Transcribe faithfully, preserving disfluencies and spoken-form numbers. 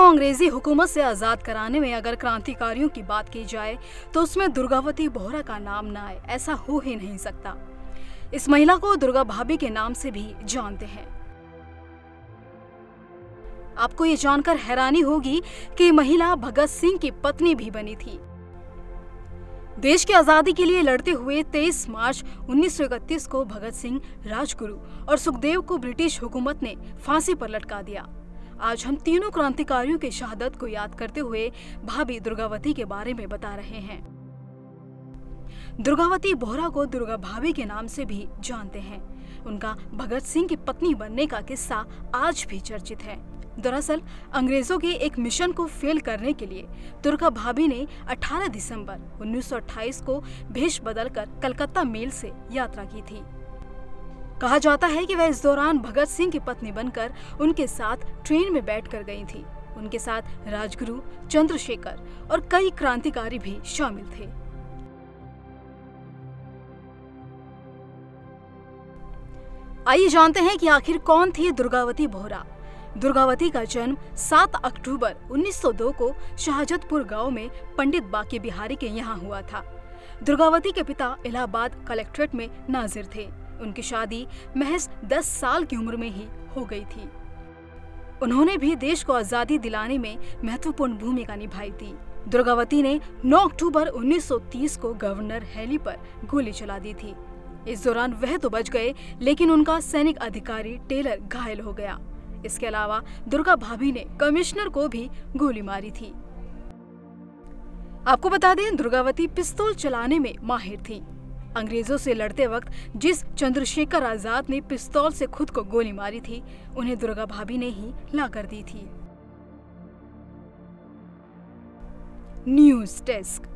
को अंग्रेजी हुकूमत से आजाद कराने में अगर क्रांतिकारियों की बात की जाए तो उसमें दुर्गावती बोहरा का नाम ना आए, ऐसा हो ही नहीं सकता। इस महिला को दुर्गा भाभी के नाम से भी जानते हैं। आपको ये जानकर हैरानी होगी कि महिला भगत सिंह की पत्नी भी बनी थी। देश की आजादी के लिए लड़ते हुए तेईस मार्च उन्नीस सौ इकतीस को भगत सिंह, राजगुरु और सुखदेव को ब्रिटिश हुकूमत ने फांसी पर लटका दिया। आज हम तीनों क्रांतिकारियों की शहादत को याद करते हुए भाभी दुर्गावती के बारे में बता रहे हैं। दुर्गावती बोहरा को दुर्गा भाभी के नाम से भी जानते हैं। उनका भगत सिंह की पत्नी बनने का किस्सा आज भी चर्चित है। दरअसल अंग्रेजों के एक मिशन को फेल करने के लिए दुर्गा भाभी ने अठारह दिसंबर उन्नीस सौ अट्ठाईस को भेष बदलकर कलकत्ता मेल से यात्रा की थी। कहा जाता है कि वह इस दौरान भगत सिंह की पत्नी बनकर उनके साथ ट्रेन में बैठकर गई थी। उनके साथ राजगुरु, चंद्रशेखर और कई क्रांतिकारी भी शामिल थे। आइए जानते हैं कि आखिर कौन थी दुर्गावती बोहरा। दुर्गावती का जन्म सात अक्टूबर उन्नीस सौ दो को शाहजतपुर गांव में पंडित बाके बिहारी के यहाँ हुआ था। दुर्गावती के पिता इलाहाबाद कलेक्ट्रेट में नाजिर थे। उनकी शादी महज दस साल की उम्र में ही हो गई थी। उन्होंने भी देश को आजादी दिलाने में महत्वपूर्ण भूमिका निभाई थी। दुर्गावती ने नौ अक्टूबर उन्नीस सौ तीस को गवर्नर हैली पर गोली चला दी थी। इस दौरान वह तो बच गए, लेकिन उनका सैनिक अधिकारी टेलर घायल हो गया। इसके अलावा दुर्गा भाभी ने कमिश्नर को भी गोली मारी थी। आपको बता दें, दुर्गावती पिस्तौल चलाने में माहिर थी। अंग्रेजों से लड़ते वक्त जिस चंद्रशेखर आजाद ने पिस्तौल से खुद को गोली मारी थी, उन्हें दुर्गा भाभी ने ही ला कर दी थी। News desk.